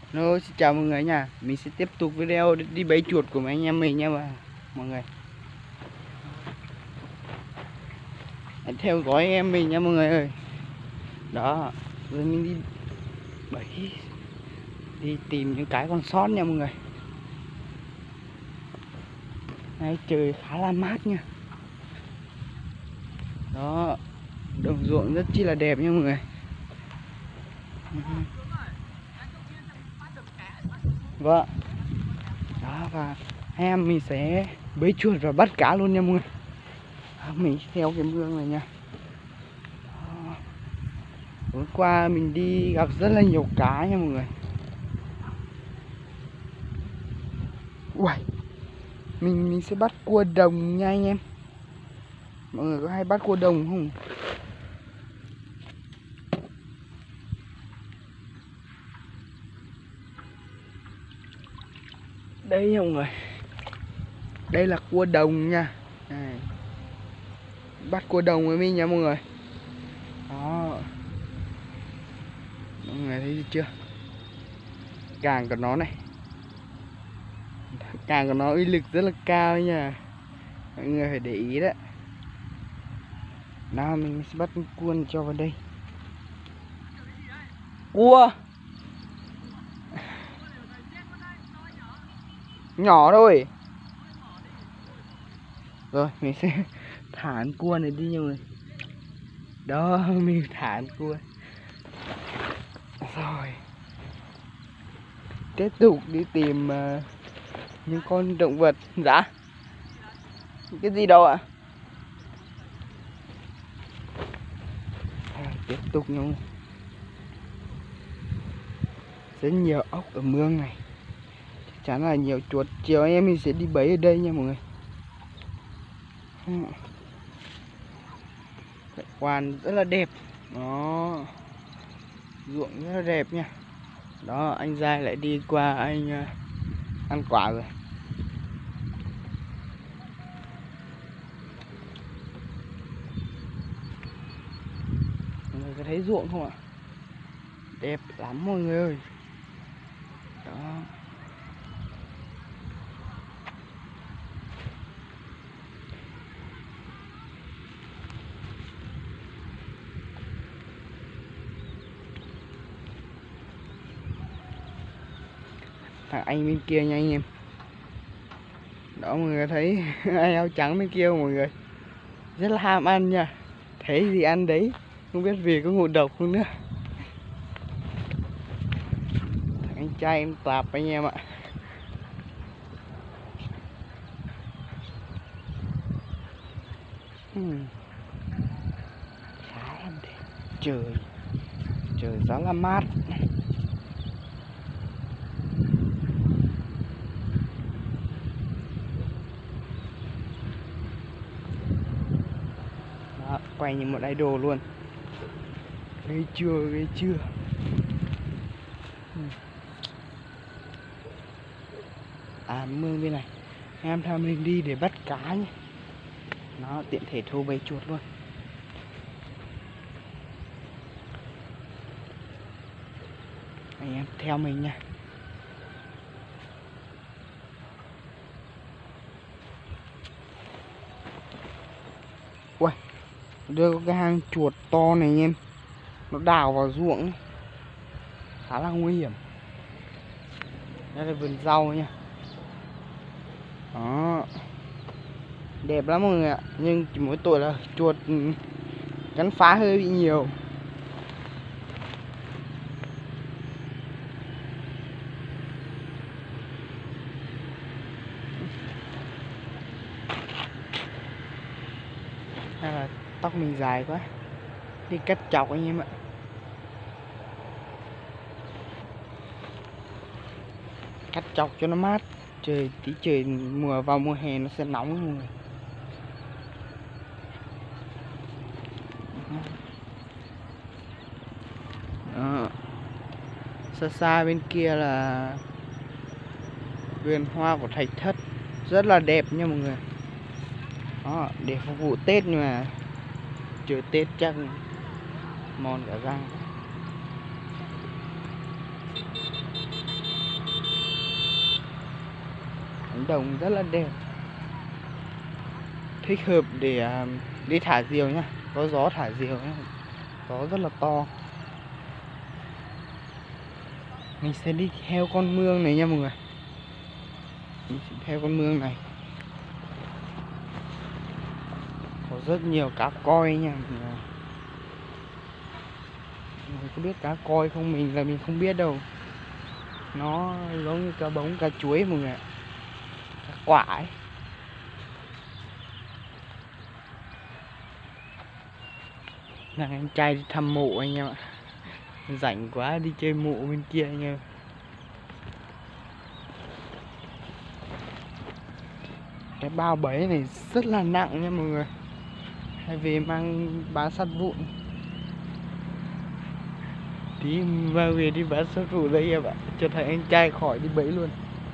Hello, xin chào mọi người nha. Mình sẽ tiếp tục video đi bẫy chuột của mấy anh em mình nha mọi người. Hãy theo dõi em mình nha mọi người ơi. Đó, rồi mình đi bẫy, đi tìm những cái con sót nha mọi người. Nay trời khá là mát nha. Đó, đồng ruộng rất chi là đẹp nha mọi người. Vâng. Đó, và em mình sẽ bẫy chuột và bắt cá luôn nha mọi người. Mình theo cái mương này nha. Hôm qua mình đi gặp rất là nhiều cá nha mọi người. Ui, mình sẽ bắt cua đồng nha anh em. Mọi người có hay bắt cua đồng không? Đây nha mọi người. Đây là cua đồng nha. Này. Bắt cua đồng với mình nha mọi người. Đó. Mọi người thấy chưa? Càng của nó này. Càng của nó uy lực rất là cao nha. Mọi người phải để ý đấy. Nào mình sẽ bắt cua cho vào đây. Cua nhỏ thôi. Rồi mình sẽ thả con cua này đi nha mọi người. Đó, mình thả con cua. Rồi tiếp tục đi tìm những con động vật. Dạ, cái gì đâu ạ? Tiếp tục nha mọi người. Rất nhiều ốc ở mương này. Chắc chắn là nhiều chuột. Chiều anh em mình sẽ đi bẫy ở đây nha mọi người. Cảnh quan rất là đẹp. Đó, ruộng rất là đẹp nha. Đó, anh Giai lại đi qua anh ăn quả rồi. Mọi người có thấy ruộng không ạ? Đẹp lắm mọi người ơi. Đó. Thằng anh bên kia nha anh em. Đó mọi người thấy ai áo trắng bên kia không mọi người? Rất là ham ăn nha. Thấy gì ăn đấy. Không biết vì có ngộ độc không nữa. Thằng anh trai em tạp anh em ạ. Khá là đẹp. Trời rất là mát. Đó, quay như một idol luôn. Ghê chưa, ghê chưa. À, mương bên này em theo mình đi để bắt cá nhé. Nó tiện thể thu bẫy chuột luôn. Anh em theo mình nha. Ui, đưa có cái hang chuột to này anh em. Nó đào vào ruộng, khá là nguy hiểm. Đây là vườn rau nha. Đó, đẹp lắm mọi người ạ. Nhưng chỉ mỗi tội là chuột cắn phá hơi bị nhiều. Hay là tóc mình dài quá, đi cắt chọc anh em ạ. Cắt chọc cho nó mát. Trời vào mùa hè nó sẽ nóng mọi người. Đó. Xa xa bên kia là vườn hoa của Thạch Thất, rất là đẹp nha mọi người. Đó, để phục vụ Tết, nhưng mà chờ Tết chắc mòn cả răng. đồng rất là đẹp, thích hợp để đi thả diều nhá, có gió thả diều nhá, gió rất là to. Mình sẽ đi theo con mương này nha mọi người, mình sẽ theo con mương này, có rất nhiều cá koi nha mọi người. Mọi người có biết cá koi không? Mình không biết đâu, nó giống như cá bống, cá chuối mọi người ạ, cá quả ấy. Đang anh trai đi thăm mộ anh em ạ, rảnh quá đi chơi mộ bên kia anh em. Cái bao bẫy này rất là nặng nha mọi người, hay về mang bán sắt vụn, tí mang về đi bán sắt vụn đây em ạ, cho thằng anh trai khỏi đi bẫy luôn.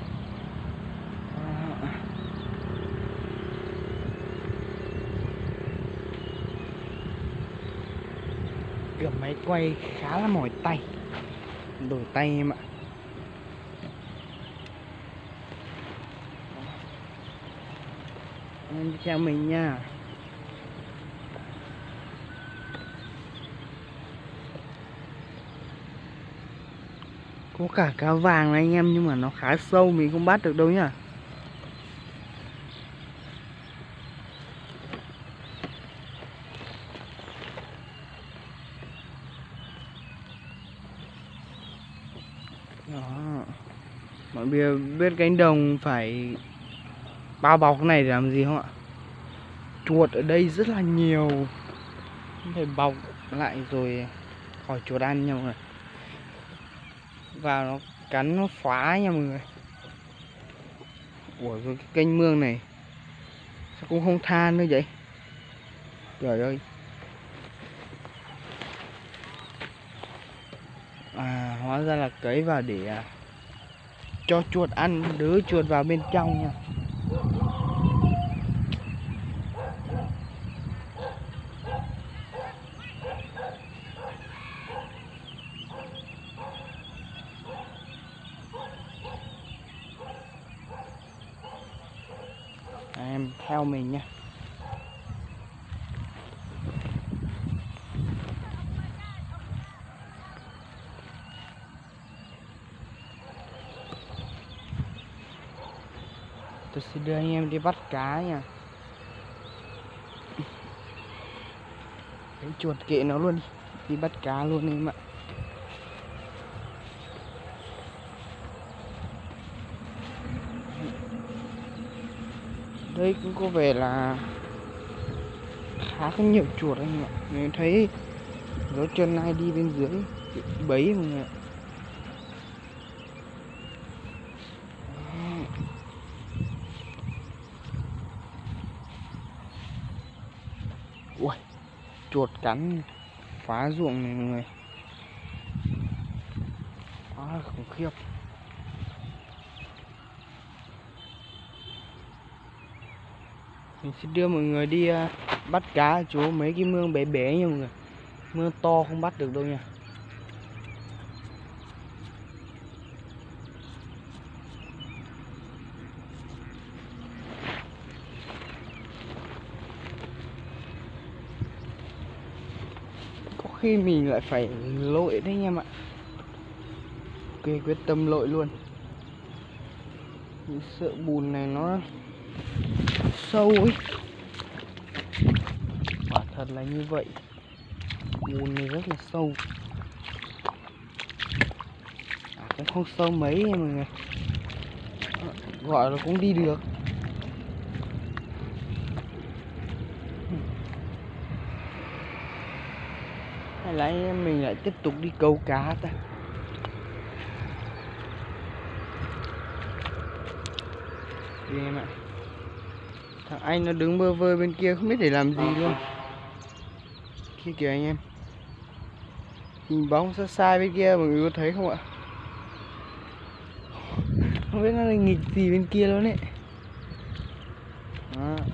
Cầm máy quay khá là mỏi tay, đổi tay em ạ. Em đi theo mình nha. Có cả cá vàng này anh em, nhưng mà nó khá sâu, mình không bắt được đâu nhá. Đó. Mọi người biết cánh đồng phải bao bọc cái này để làm gì không ạ? Chuột ở đây rất là nhiều, phải bọc lại rồi khỏi chuột ăn nha mọi người. Vào nó cắn nó phá nha mọi người. Ủa rồi cái kênh mương này sao cũng không than nữa vậy? Trời ơi. À hóa ra là cấy vào để cho chuột ăn, đứa chuột vào bên trong nha. Em theo mình nha. Tôi sẽ đưa anh em đi bắt cá nha. Cái chuột kệ nó luôn, đi bắt cá luôn em ạ. Đây cũng có vẻ là khá có nhiều chuột anh ạ. Mình thấy dấu chân ai đi bên dưới bẫy mọi người ạ. Ui, chuột cắn phá ruộng này mọi người, quá khủng khiếp. Mình sẽ đưa mọi người đi bắt cá ở chỗ mấy cái mương bé bé nha mọi người, mương to không bắt được đâu nha. Có khi mình lại phải lội đấy anh em ạ. Ok, quyết tâm lội luôn. Mình sợ bùn này nó sâu ấy. Quả thật là như vậy, bùn này rất là sâu. Cũng không sâu mấy nha mọi người, gọi là cũng đi được. Hay là anh em mình lại tiếp tục đi câu cá ta. Đi em ạ. Thằng anh nó đứng bơ vơ bên kia không biết để làm gì luôn. Kia kìa anh em, hình bóng xa xa bên kia mọi người có thấy không ạ? Không biết nó là nghịch gì bên kia luôn ấy. Đó.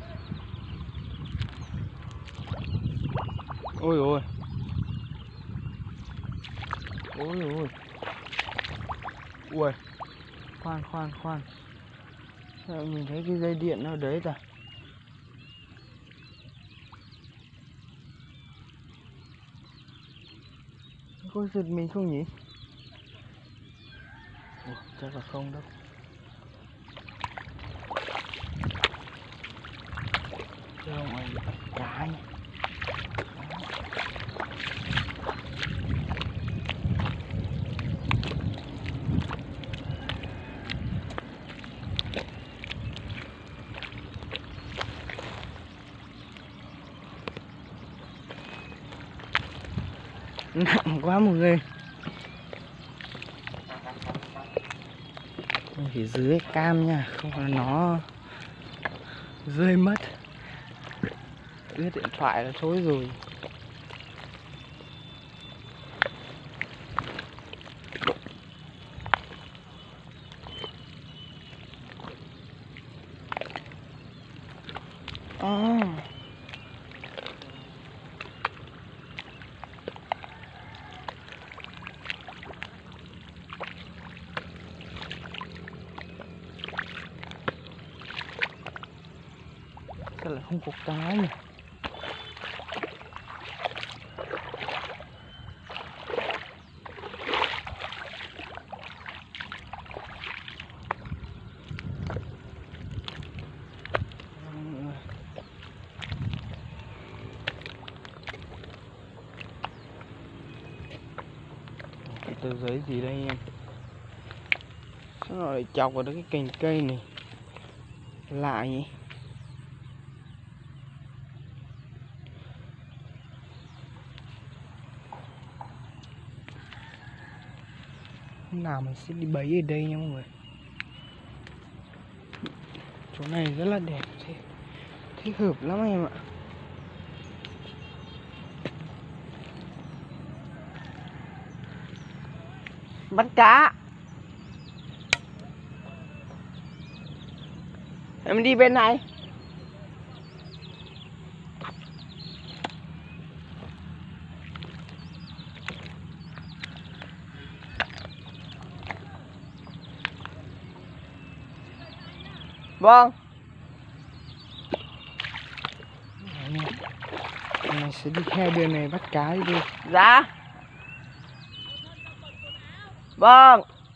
Ôi ôi. Ôi ôi. Ui. Khoan. Sao mình thấy cái dây điện ở đấy ta? Có giật mình không nhỉ? Ủa, chắc là không đâu. Ra ngoài bắt cá nhỉ. Nặng quá mọi người. Mình phải dưới cam nha, không là nó rơi mất. Ướt điện thoại là thôi rồi. Sao lại không có cá nhỉ? Cái tờ giấy gì đây em? Sao nó lại chọc vào cái cành cây này? Lạ nhỉ? Hôm nào mình sẽ đi bẫy ở đây nha mọi người. Chỗ này rất là đẹp, thích hợp lắm em ạ. Bắt cá. Em đi bên này. Vâng. Mình sẽ đi theo đường này bắt cá đi. Dạ. Vâng.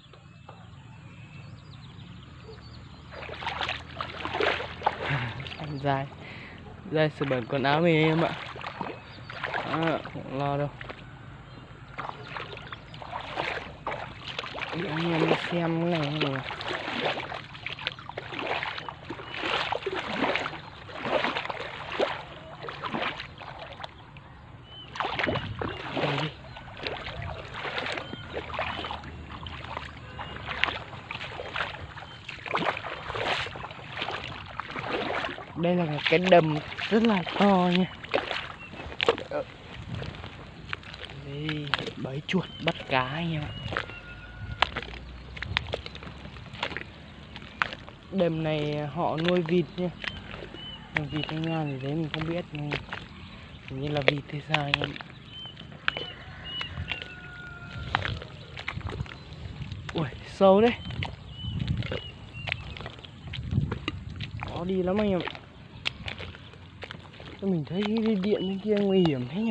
Dài dài sờ bẩn quần áo mình em ạ. Không lo đâu. Để anh em đi xem cái này rồi. Đây là cái đầm rất là to nha. Đây, bẫy chuột bắt cá nha. Đầm này họ nuôi vịt nha. Vịt hay nha thì đấy mình không biết, nhưng hình như là vịt hay sao nha. Ui, sâu đấy. Khó đi lắm anh em. Mình thấy cái dây điện bên kia nguy hiểm thế nhỉ.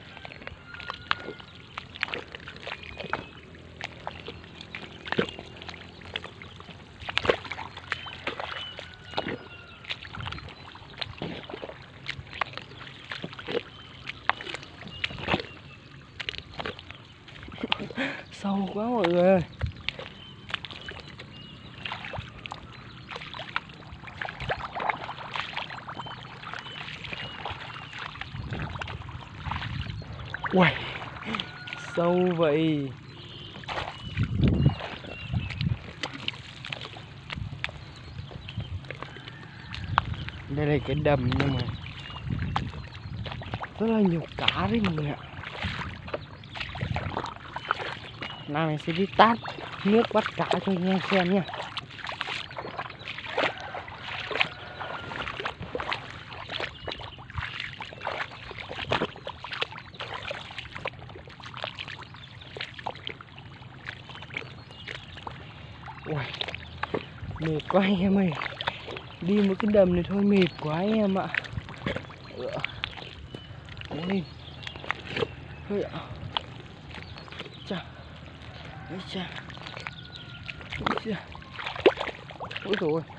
Sâu quá mọi người ơi. Ui, sâu vậy. Đây là cái đầm nhưng mà rất là nhiều cá đấy mọi người ạ. Nào mình sẽ đi tát nước bắt cá cho anh em xem nha. Ui, mệt quá anh em ơi. Đi một cái đầm này thôi mệt quá anh em ạ. Cố lên. Hơi ạ. Chà. Ôi chà. Ôi chà. Ôi dồi ôi.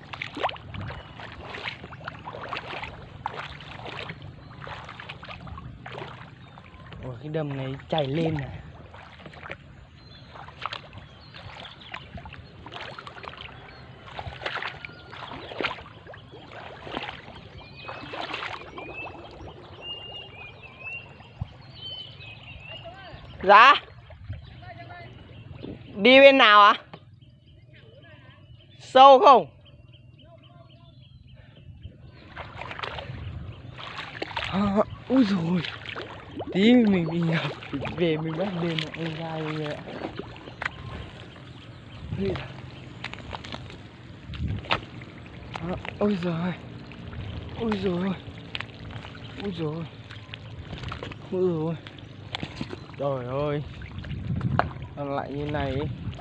Ủa, cái đầm này chảy lên này. Dạ. Đi bên nào ạ? Sâu không? Úi dồi. Tí mình bị nhập. Về mình bắt lên là anh ra rồi ạ. Ôi giời. Ôi giời. Ôi giời. Ôi giời. Trời ơi. Nó lại như này.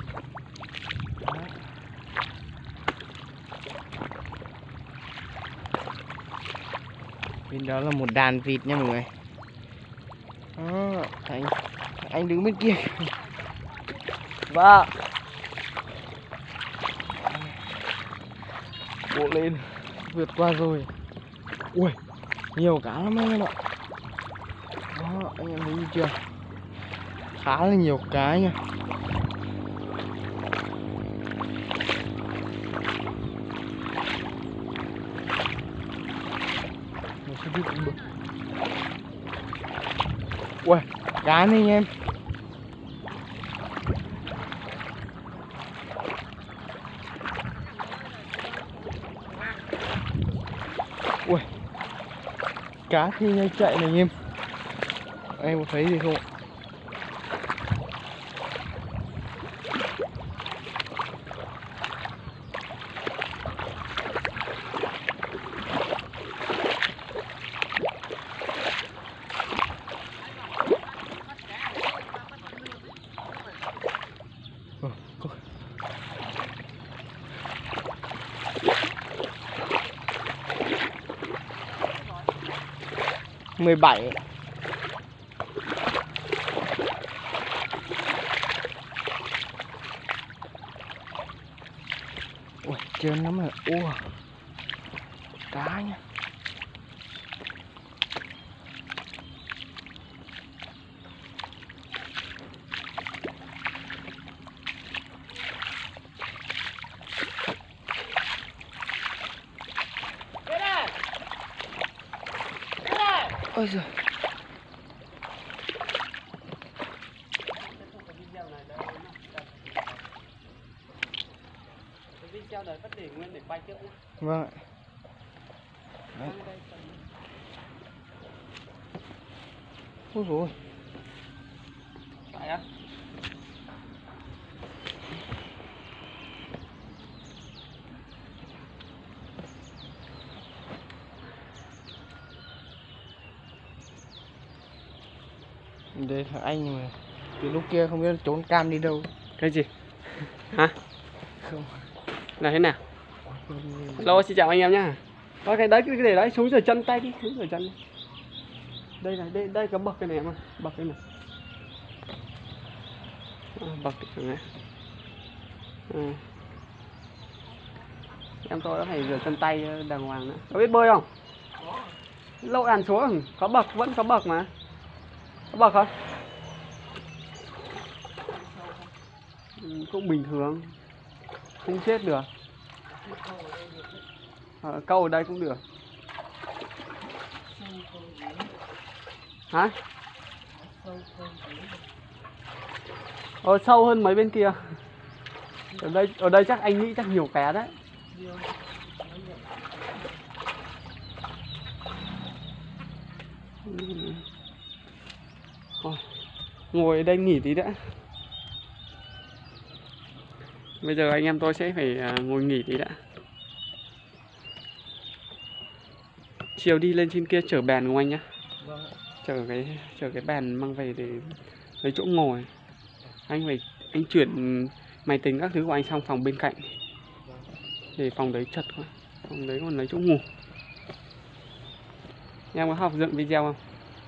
Bên đó là một đàn vịt nha mọi người. Đó, anh đứng bên kia. Và bộ lên vượt qua rồi. Ui, nhiều cá lắm anh em ạ. Đó, anh em thấy chưa? Khá là nhiều cá nha. Ui, cá này anh em. Ui, cá thi nhau chạy này anh em. Em có thấy gì không ạ? Có 17. Ui, trơn lắm rồi. Ua, cá nha. Ôi giời. Video này phát để nguyên để quay trước nhé. Vâng ạ. Ôi dồi ôi. Phải á. Đây là anh mà từ lúc kia không biết trốn cam đi đâu. Cái gì? Hả? Không. Là thế nào? Hello, xin chào anh em nhá. Có cái đấy, cái để đấy xuống rửa chân tay đi, xuống rửa chân đi. Đây này, đây có bậc cái này em ơi, bậc cái này. Bậc cái này. Em tôi đã phải rửa chân tay đàng hoàng nữa. Có biết bơi không? Lâu đàn xuống, có bậc, vẫn có bậc mà. Có bậc không? Cũng bình thường, không chết được. Câu ở đây cũng được. Hả? Sâu hơn mấy bên kia. Ở đây chắc anh nghĩ chắc nhiều cá đấy. Thôi, ngồi ở đây nghỉ tí đã. Bây giờ anh em tôi sẽ phải ngồi nghỉ tí đã. Chiều đi lên trên kia chở bèn của anh nhá. Vâng. Chở cái bèn mang về để lấy chỗ ngồi. Anh chuyển máy tính các thứ của anh sang phòng bên cạnh. Để phòng đấy chật quá. Xong đấy còn lấy chỗ ngủ. Em có học dựng video không?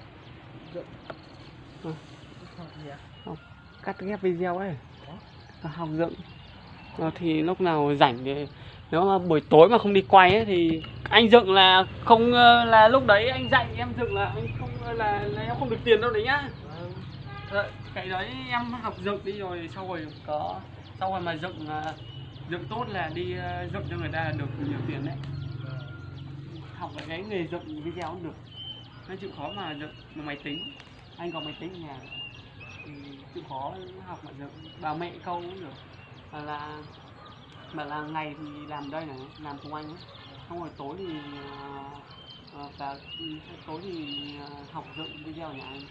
Không, cắt ghép video ấy. Học dựng. Thì lúc nào rảnh thì nếu mà buổi tối mà không đi quay ấy thì anh dựng là không, là lúc đấy anh dạy em dựng là anh không, là em không được tiền đâu đấy nhá. Cái đấy em học dựng đi rồi sau rồi mà dựng tốt là đi dựng cho người ta là được nhiều tiền đấy. Học cái nghề dựng video cũng được. Nó chịu khó mà dựng máy tính. Anh có máy tính ở nhà thì chịu khó học mà dựng. Bà mẹ câu cũng được. Mà là ngày thì làm đây này, làm cùng anh ấy. Xong rồi tối thì tối thì học dựng video ở nhà anh.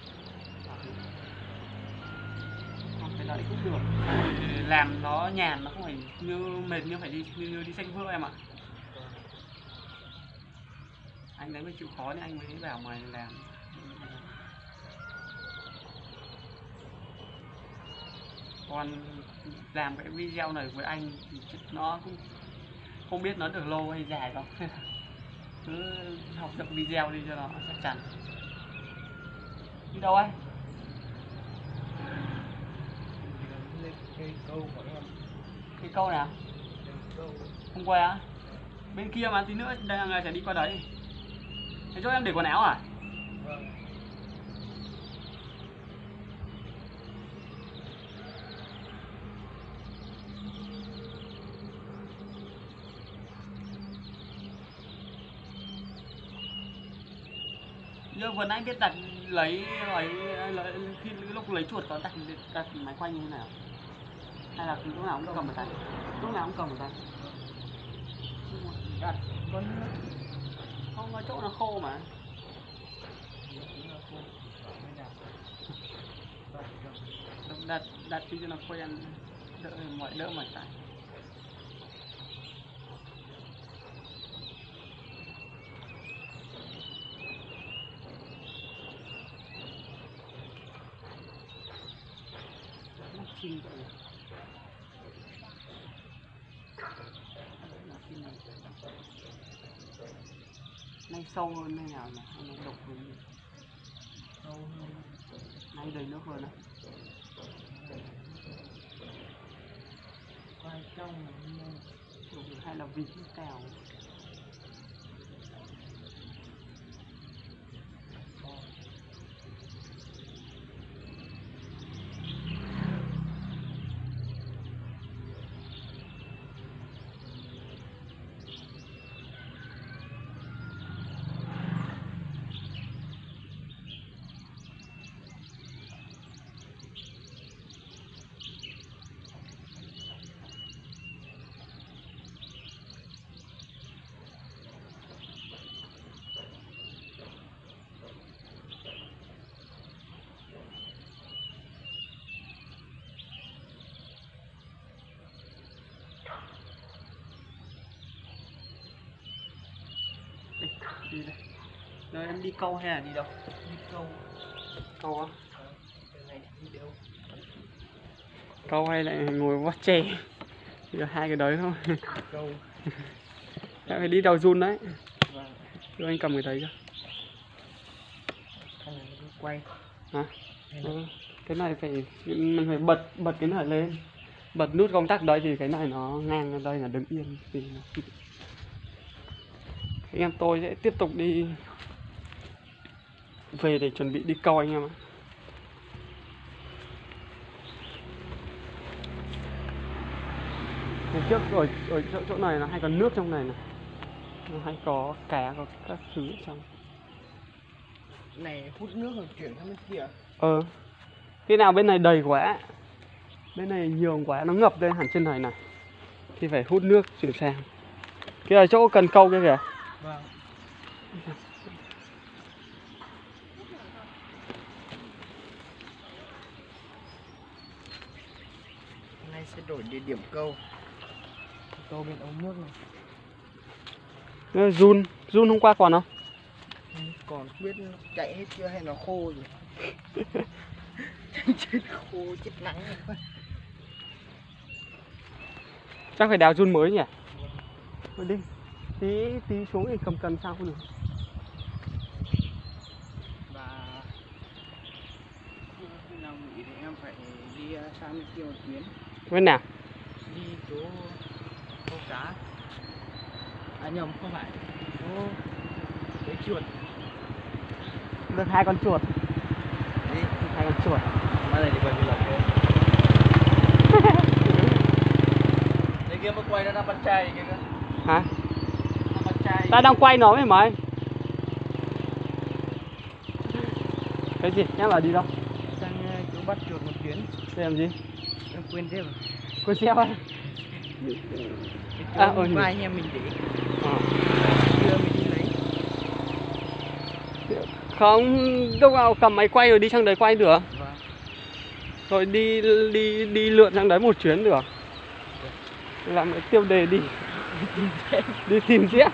Học cái đấy cũng được. Làm nó nhàn, nó không phải như mệt như phải như đi xanh vữa em ạ. Anh đấy mới chịu khó nên anh mới bảo mày làm. Còn làm cái video này với anh thì nó cũng không biết nó được lâu hay dài đâu. Cứ học dựng video đi cho nó chắc chắn. Đi đâu ấy? Cái câu nào? Không quay á? Bên kia mà tí nữa đang sẽ đi qua đấy. Thế cho em để quần áo à? Vâng. Nhưng vừa nãy biết đặt lấy khi lúc lấy chuột có đặt máy quay như thế nào? Hay là lúc nào cũng cầm một tay? Lúc nào cũng cầm một tay. Đặt không có chỗ nó khô mà. Đặt đi cho nó quen, đỡ mỏi tay. Nay sâu hơn hay nào nhỉ? Hay nó độc hơn nhỉ? Sâu hơn. Nay đầy nước hơn á. Quay trong hay là vịt cào. Đi đây. Rồi em đi câu hay là đi đâu? Đi câu. Câu á? Câu hay lại ngồi vót tre? Chỉ có hai cái đấy thôi. Câu. Em phải đi đào giun đấy. Vâng. Rồi anh cầm cái đấy cho. Quay. Hả? Cái này mình phải bật cái này lên. Bật nút công tắc đấy thì cái này nó ngang ở đây là đứng yên thì anh em tôi sẽ tiếp tục đi về để chuẩn bị đi câu anh em ạ. Hôm trước ở chỗ này nó hay có nước trong này này, nó hay có cá, có các thứ ở trong này. Hút nước rồi chuyển sang bên kia. Cái nào bên này đầy quá, bên này nhiều quá nó ngập lên hẳn trên này này thì phải hút nước chuyển sang. Cái là chỗ cần câu kia kìa. Vâng. Hôm nay sẽ đổi địa điểm câu. Câu bên ống nước này. Run hôm qua còn không? Còn biết chạy hết chưa hay nó khô rồi. Chết khô, chết nắng rồi. Chắc phải đào run mới nhỉ? Đi. tí xuống thì cầm cần sao không được. Và khi nào nghỉ thì em phải đi sang bên kia một chuyến, Bên nào? đi chỗ câu cá. À nhầm, không phải, chỗ bẫy chuột. Được 2 con chuột. Đi 2 con chuột. Má này đi quay vlog thôi. Đây kia mà quay nó đang bắt trai kìa cơ. Hả? Nó bắt trai. Ta đang quay nó với mày. Cái gì? Em bảo đi đâu? sang chỗ bắt chuột một chuyến. Để làm gì? Em quên thế rồi. Quên xe ơi. Cái chỗ ba anh em mình để chưa mình đi lấy. Không, lúc nào cầm máy quay rồi đi sang đấy quay được. Vâng. Rồi đi lượn sang đấy một chuyến được. Làm cái tiêu đề đi. Đi tìm dép.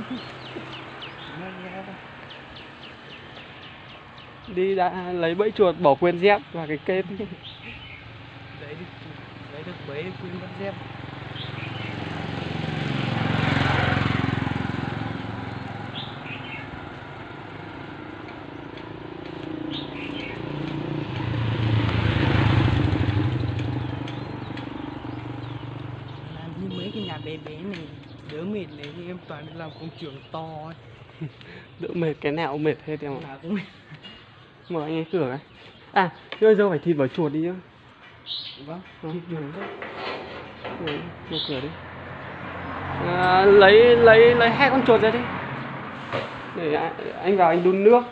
Đi đã lấy bẫy chuột bỏ quên dép và cái kênh. Lấy được bẫy quên mất dép. Làm như mấy cái nhà bé bé này đỡ mệt này, thì em toàn đi làm công trường to ấy. Đỡ mệt, cái nào cũng mệt hết em ạ. Nào cũng mệt. Mở anh ấy cửa cái. À, thế bây giờ phải thịt vào chuột đi nhá. Vâng, Vâng. thịt chuột thôi. Mở cửa đi. À, lấy 2 con chuột ra đi. Để anh vào anh đun nước.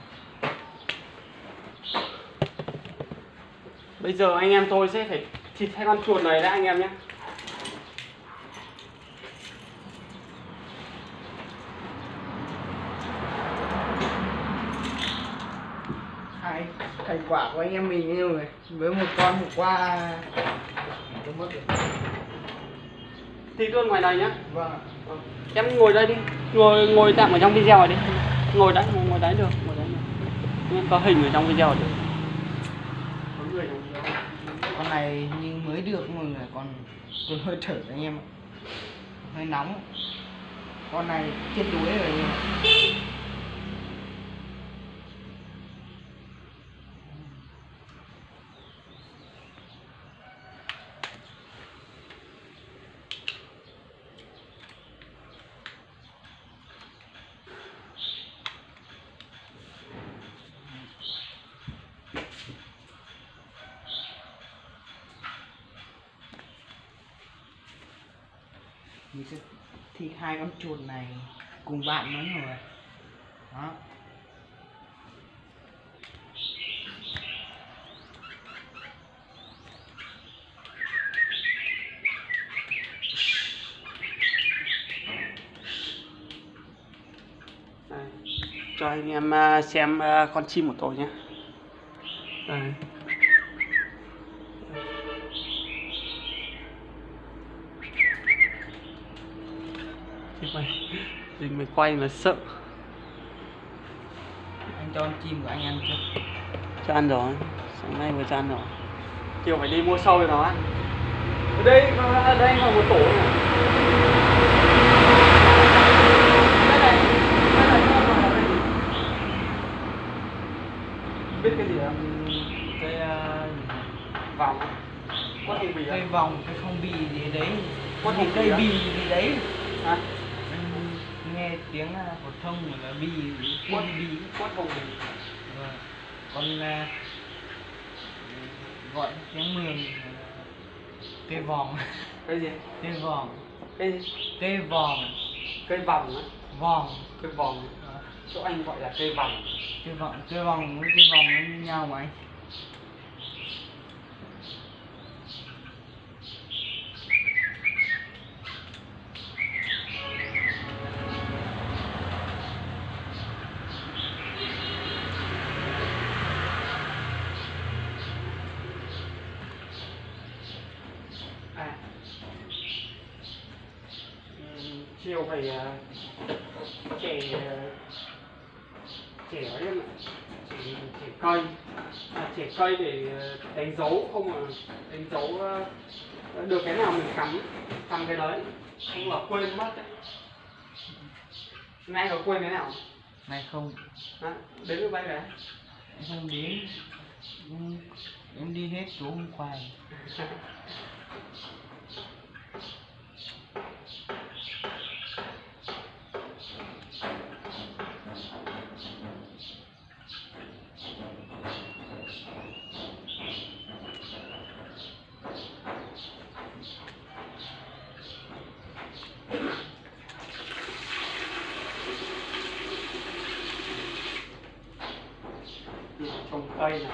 Bây giờ anh em tôi sẽ phải thịt 2 con chuột này đã anh em nhé. Thành quả của anh em mình như người với một con hôm qua không mất được. Thịt luôn ngoài này nhá. Vâng. Em ngồi đây đi, ngồi tạm ở trong video này đi. Ngồi đấy được, ngồi đấy được. Nhưng có hình ở trong video được. Có người trong video. Con này nhưng mới được mọi người, còn hơi thở anh em ạ. Hơi nóng. Con này chết đuối rồi anh em ạ. Mình sẽ thịt 2 con chuột này cùng bạn nữa rồi. Đó. Đây, cho anh em xem con chim của tôi nhé. Đây. Mình quay mà sợ. Anh cho con chim của anh ăn chưa? Cho ăn rồi, sáng nay vừa cho ăn rồi. Chiều phải đi mua sâu cho nó ăn. Ở đây còn một tổ này. Biết cái gì không? Cái Vòng. Có hình bì cây không? vòng, cây không bì gì đấy. Có Một hình cây bì không? bì gì đấy. Hả? Anh nghe tiếng phổ thông là bì gì? Quất Bì. quất hồng bì. Vâng. Con gọi tiếng Mường cây vòng. Cái gì? Cây vòng. Cái gì? Cây vòng. Cây vòng á. Vòng. Cây vòng. Chỗ anh gọi là cây vòng. Cây vòng với cây vòng nó như nhau mà anh. Chiều phải chẻ ấy em ạ, chẻ cây, chẻ cây để đánh dấu, không mà đánh dấu được cái nào mình cắm cái đấy, không là quên mất đấy. Nay có quên thế nào? Này không. Hả? Đến lúc bay về. Em không đến. Em đi hết chỗ hôm qua. Trồng cây này.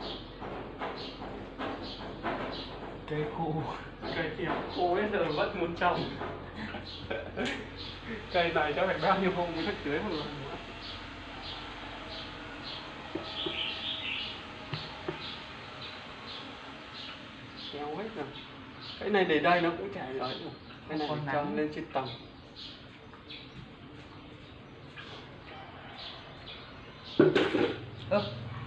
Cây khô. Cây kia khô hết rồi vẫn muốn trồng. Cây này chắc phải bao nhiêu hôm mới tưới một lần nữa. Kéo hết rồi. Cái này để đây nó cũng chả nói được. Cái này Còn trồng nắng. lên trên tầng. Ơ.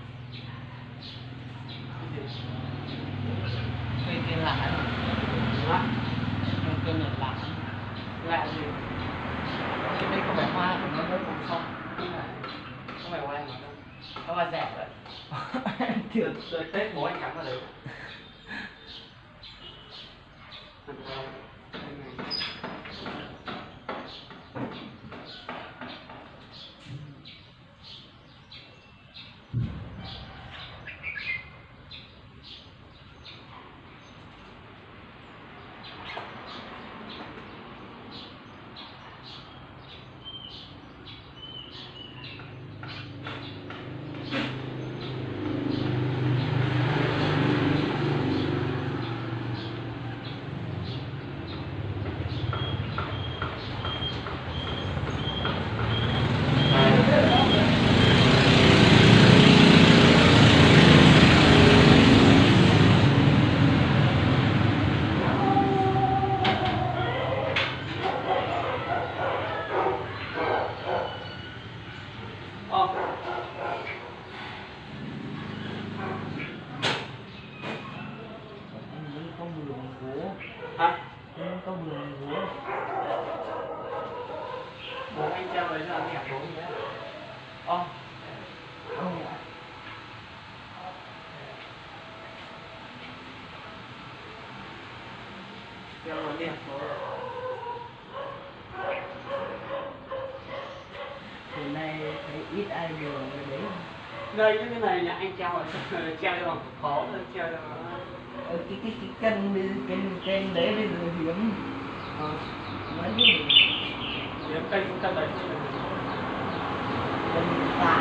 Cây kia lạ. Hả? Cây này lạ. Lạ gì? Cái đây có phải hoa của nó đâu không? Không phải hoa mà đâu. Nó hoa rẻ vậy. Đợt Tết bố anh cắm vào đấy. Có vườn gỗ. Hả? Có vườn gỗ. Bố anh treo đấy là đẹp bố đấy. Không ạ. Treo nó đẹp bố. Hồi nay thấy ít ai đường cái đấy. Đây cái này là anh treo ở treo cho bằng khó thôi, treo cho nó. Cái cân đấy bây giờ hiếm. Nói gì? Hiếm cây cân đấy thôi. Cân tạ.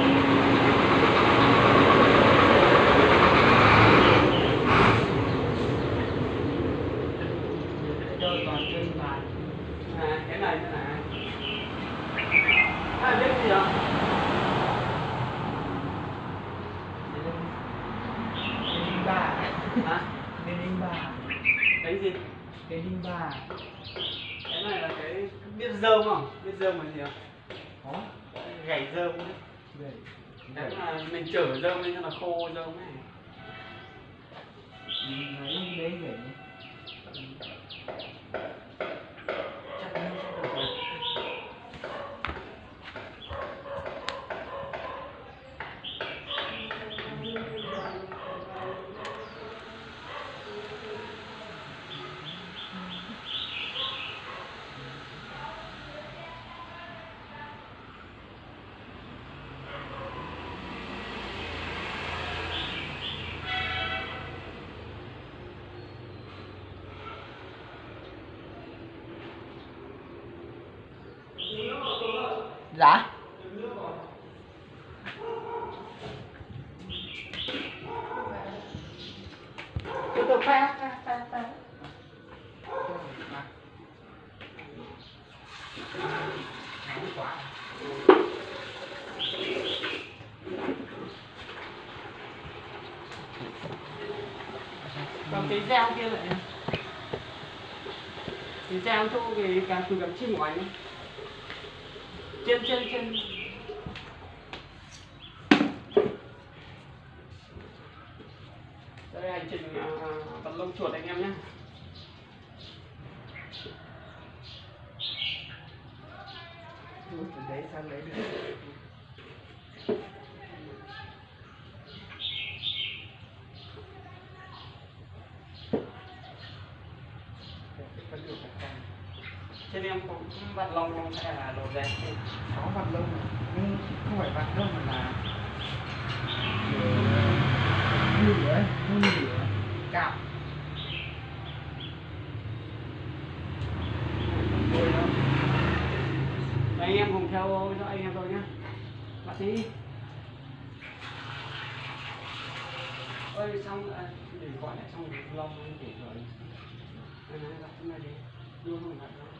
Cho toàn chân vàng. À, cái này thế này. À, biết gì không? Đinh ba. Hả? Đinh ba. Cái gì? Đinh ba. Cái này là cái biết rơm không? Biết rơm là gì không? Có. Gảy rơm đấy. Vậy. Đấy là mình chở rơm lên cho nó khô rơm này. Lấy đấy vậy. Chắc nó sẽ được rồi. Dạ. Từ từ pha. Còn cái dao kia lại cái dao chỗ cái từ cắm chim của anh ấy. Trên đây hành trình vật lông chuột anh em nhé. từ đấy sao lấy được. Trên em có vặt lông không hay là đồ dệt? Có vặt lông nhưng không phải vặt lông mà là nửa ấy, không nửa cạo. Anh em cùng theo cho anh em tôi nhá. Bạn đi. Ơi xong để gọi lại xong rồi lông để rồi. Anh nói gặp cái này đi. Đưa không gặp đâu.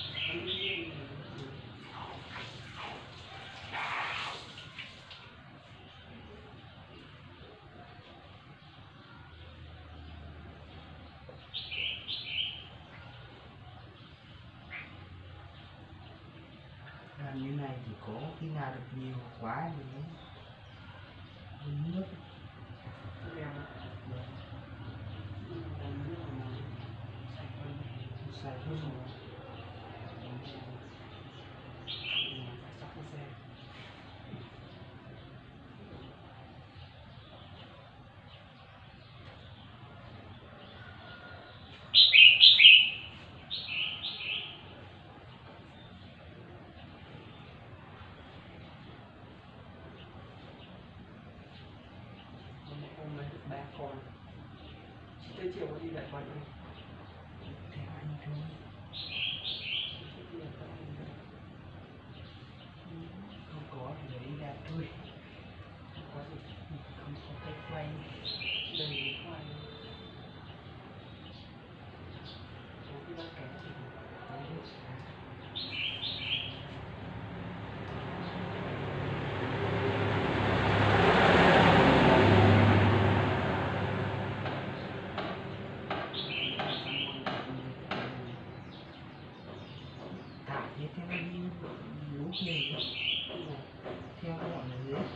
Làm như này chỉ có khi nào được nhiều quá thì mới uống nước. Sạch hơn rồi. Hôm nay được 3 con. Tới chiều có đi lại con không? Theo anh thôi. Không có thì lấy ra thôi. Không có gì. Không có cây quay. Đầy khoai. Có cái bát cá thì Lấy được sáng. Thả thế theo đi lú kia theo bọn là dưới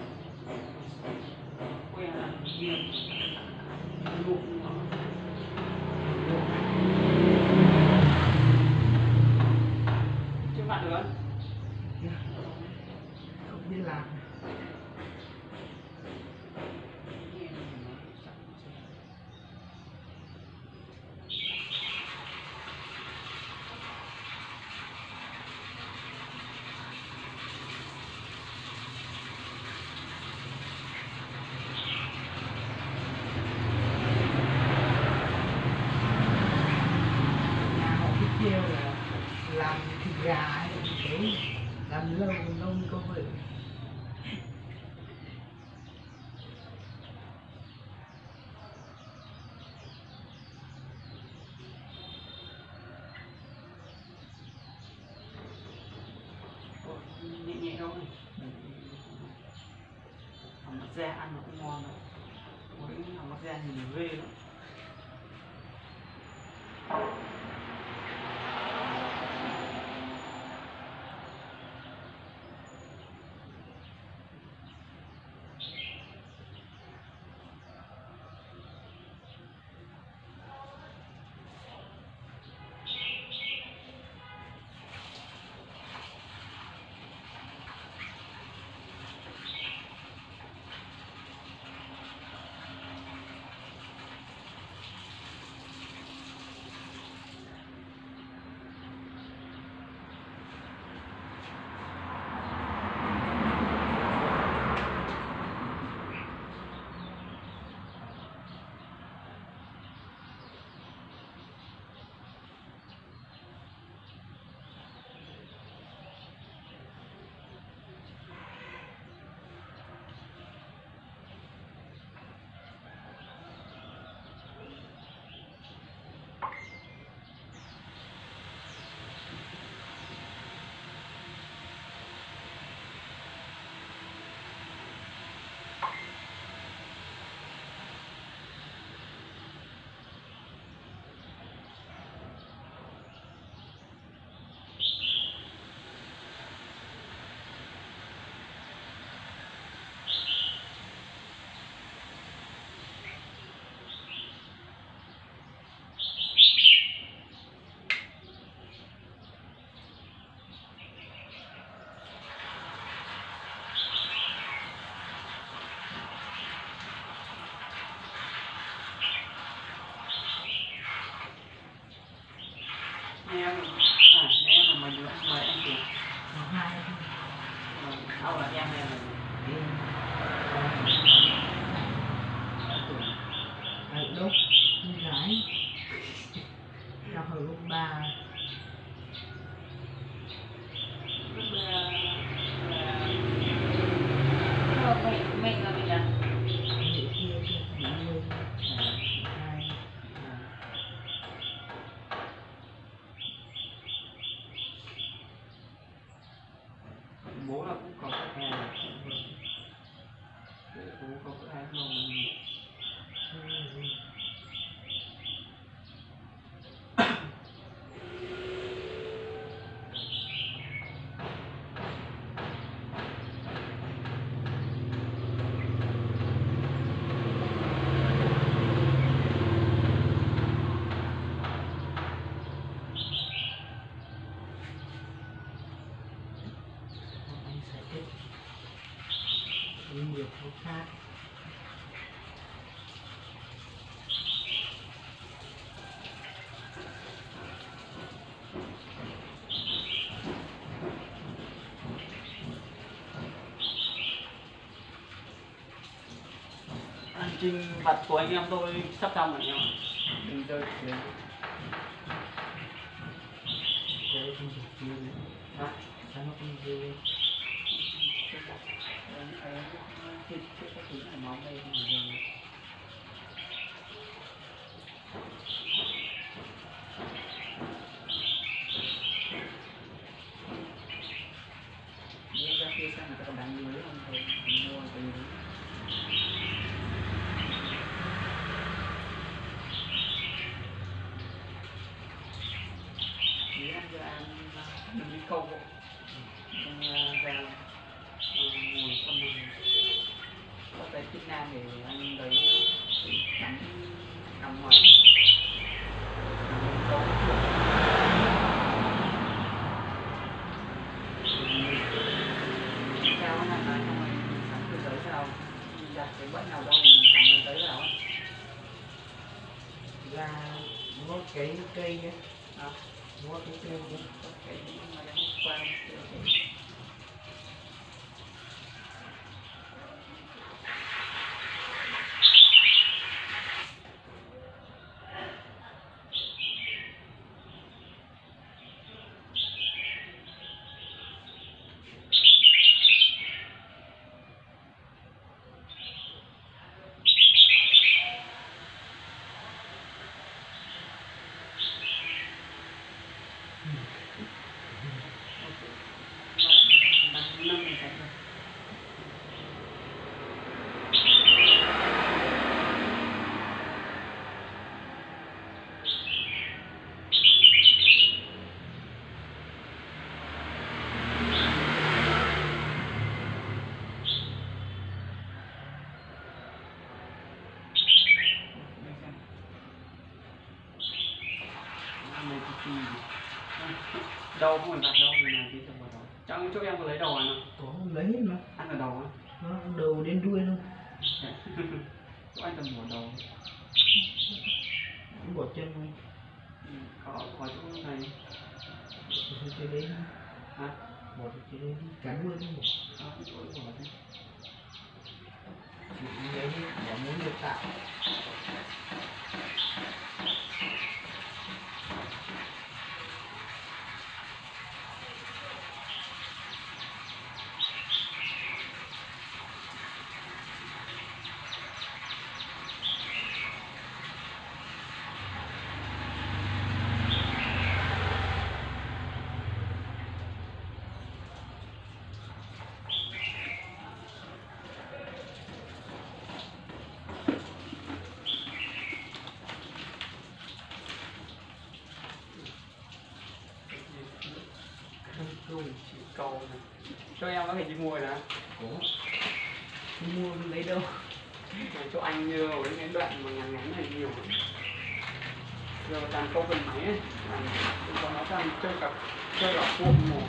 quen là nghiêng lụng chưa bạn được không biết làm. Họ biết kêu là làm thịt gà ấy, đấy làm lâu lâu mới có vợ. nhẹ nhẹ thôi hầm mặt da ăn nó cũng ngon rồi mỗi hầm mặt da nhìn ghê lắm. em là mấy đứa mời em kìa. Đâu là em là Đúng, con gái cho hồi lúc 3 mẹ là mình à? người kia kia bị nuôi hai bố là cũng có các em bố có các em mà mình anh sẽ thích nhiều thứ khác. hành trình vặt của anh em tôi sắp xong rồi anh em ạ. Đừng rơi xuống. Thế không được nhiều nữa. Hả? Sao nó không nhiều? Thịt các thứ này món đây thì nhiều. Đi ra kia xem người ta còn đánh lưới không thôi, mình mua từ đấy. Thì ăn cho ăn đừng đi câu bộ. Không ra ngồi con này có cái chức năng để anh lấy cắm cắm máy sao nó nói xong rồi cắm từ tới sao đặt cái bẫy nào đâu mình cắm tới nào Ra ngót cái cây ấy, đó ngót cái cây ấy. có cái mà đang qua đầu không phải đặt đâu mình làm tí trong vào đó trong chỗ em có lấy đầu ăn không? Có lấy mà Ăn ở đầu á? nó đầu đến đuôi luôn. Chỗ anh cần bỏ đầu Bỏ chân thôi. có chỗ này Bỏ chân đến hả? Bỏ chân đến cắn đuôi không bỏ. Chỗ bỏ đấy Lấy đi, bỏ muốn được tạo. chỉ cầu này cho em có thể đi mua rồi đó. Có không mua lấy đâu. Mà chỗ anh như với cái đoạn mà ngắn ngắn này nhiều lắm. Giờ toàn câu cần máy ấy, còn nó toàn chơi cả cuộn một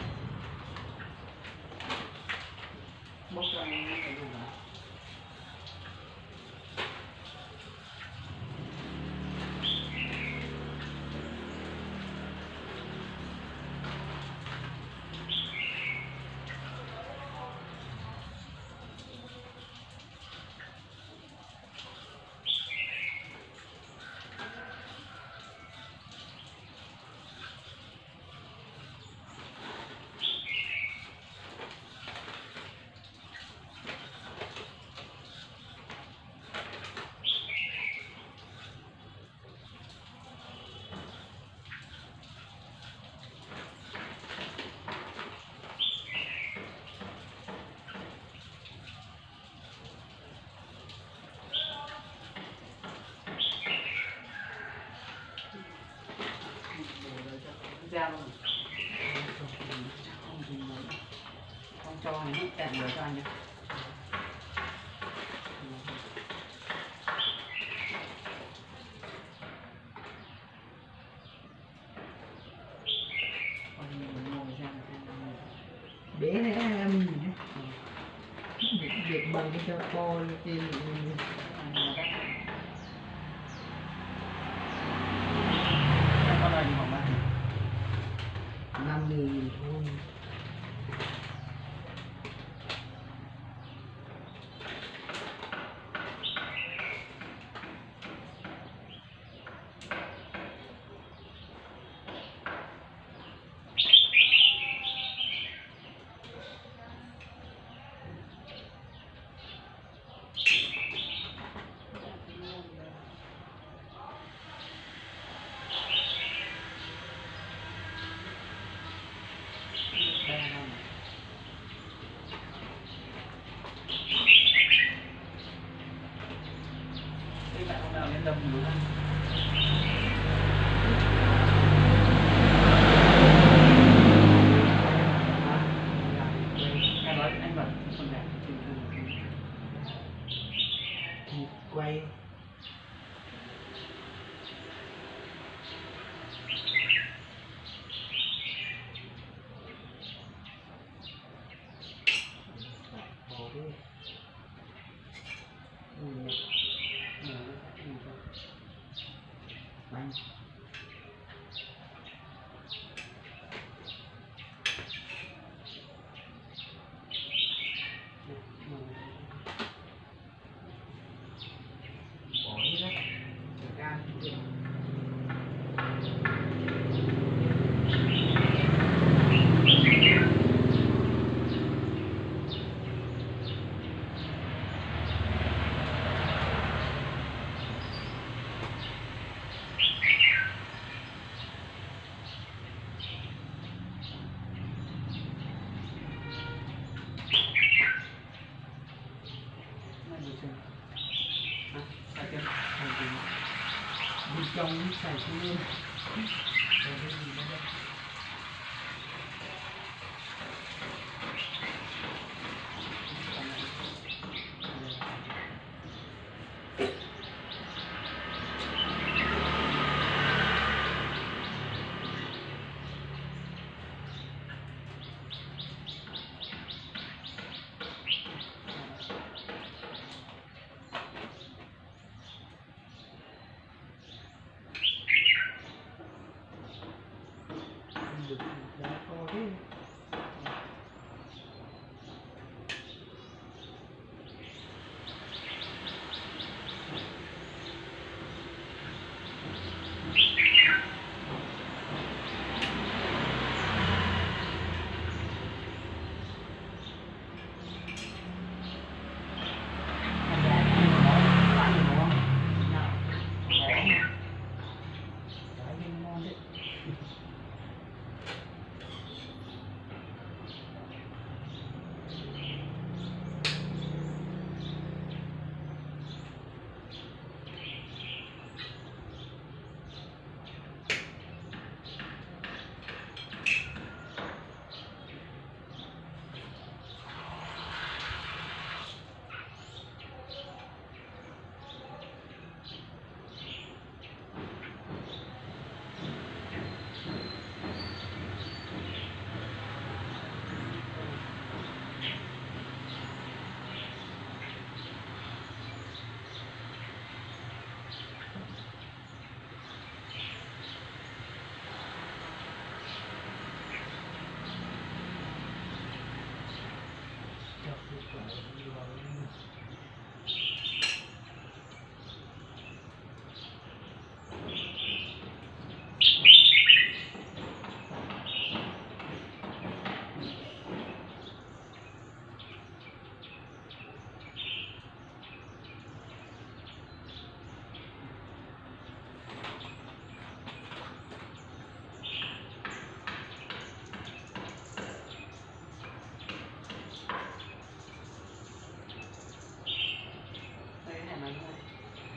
bốc cho anh cái dùng đó. gieo luôn. Không cho này hết tẹn lửa cho anh nhé. Bé này em việc bằng cái cho con trên con này thì khoảng bao nhiêu? 50.000 thôi. Thế bạn hôm nào lên đầm núi ăn. Anh nói anh bảo con gà thì quay bỏ đi. Bánh bỏ đi đấy, gan thì bên trong nó xài xuống luôn. Còn cái gì nữa đây? Được đá to thế.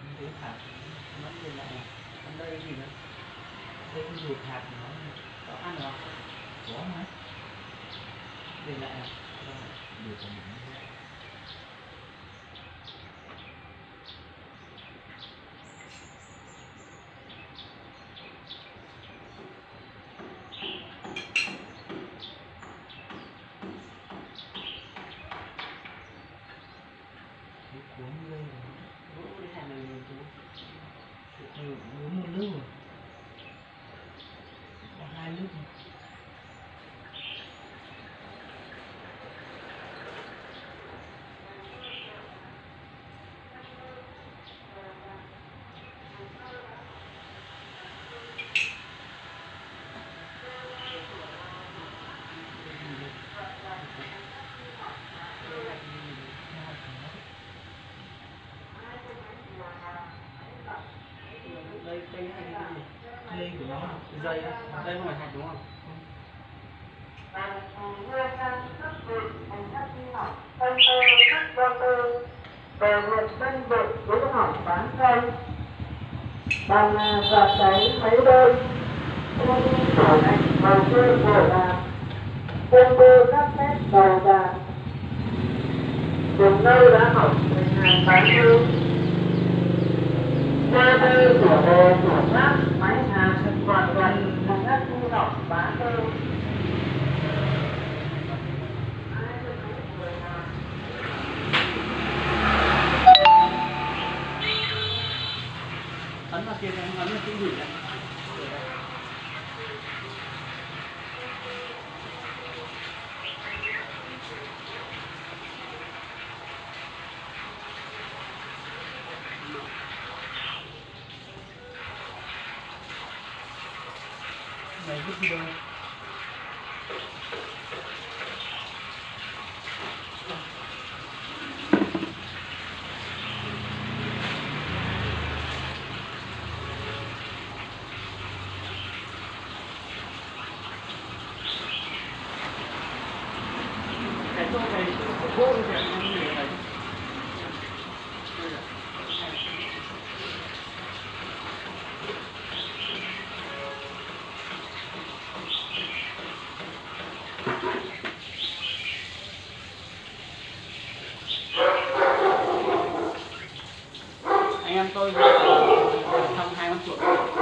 Đây cái ruột hạt của nó. Có hả? Để lại à? Được rồi. Cuốn dây rồi. Gỗ cái hạt này mình chú. Uống một nước rồi. Có 2 nước rồi. Đây cái hạt này cái gì? Dây của nó. Dây á. Đây không phải hạt đúng không? về một bên vực của học bán cây bằng giọt giấy mấy đôi trên sổ này màu tươi của là công bơ các phép đầu đà cùng nơi đã học về hàng bán hương qua đây của hồ của tháp máy hàng thực còn gần bằng các khu học bán hương. Ấn vào kia này, ấn vào chữ gửi này. Này vứt đi đâu? Cái chỗ này gỗ thì anh em nhìn này. Anh em tôi thăm 2 con chuột.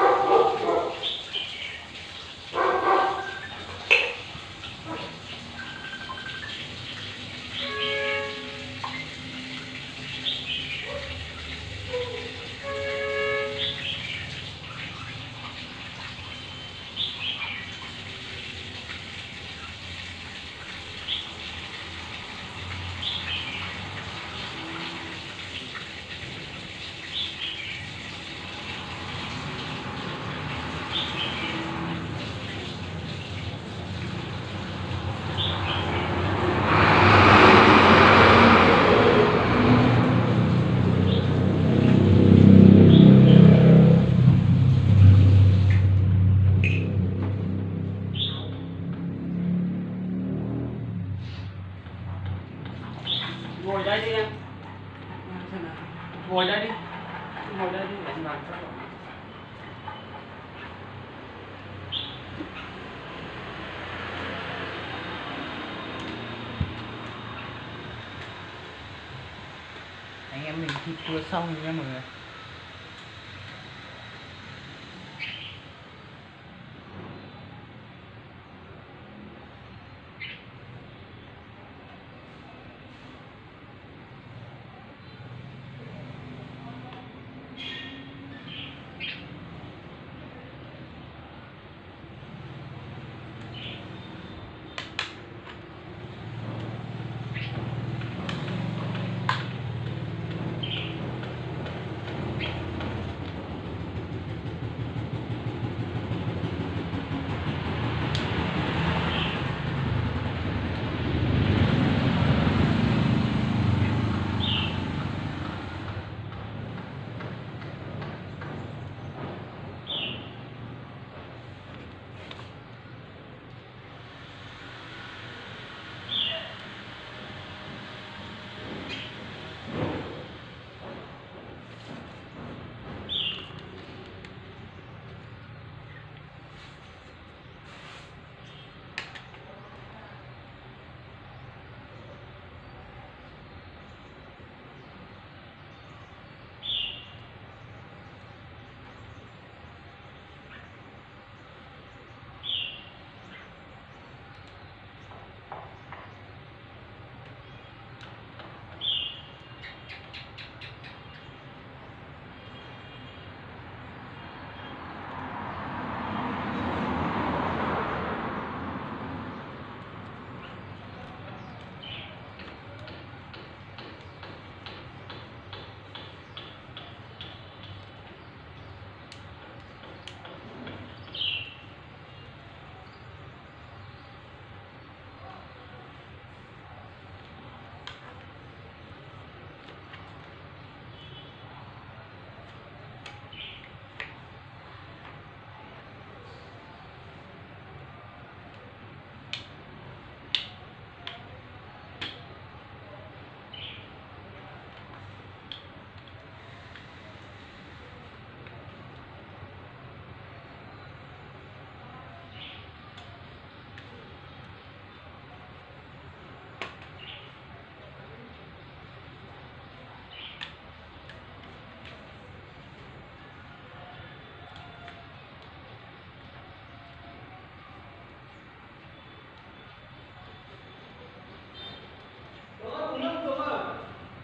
Ngồi đây đi em. Ngồi đây đi. Ngồi đây đi để làm cho nó. Anh em mình thi cua xong nha mọi người.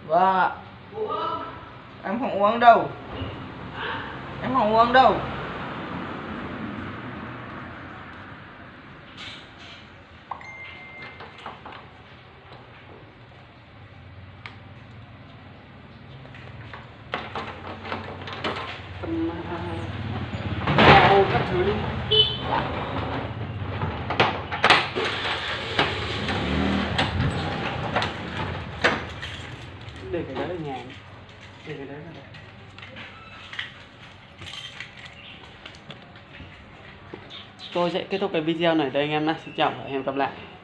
Vâng. Em không uống đâu. Em không uống đâu. Cầm các thứ đi. Để cái đấy ở nhà. Để cái đấy vào đây. Tôi sẽ kết thúc cái video này đây anh em nhé. Xin chào và hẹn gặp lại.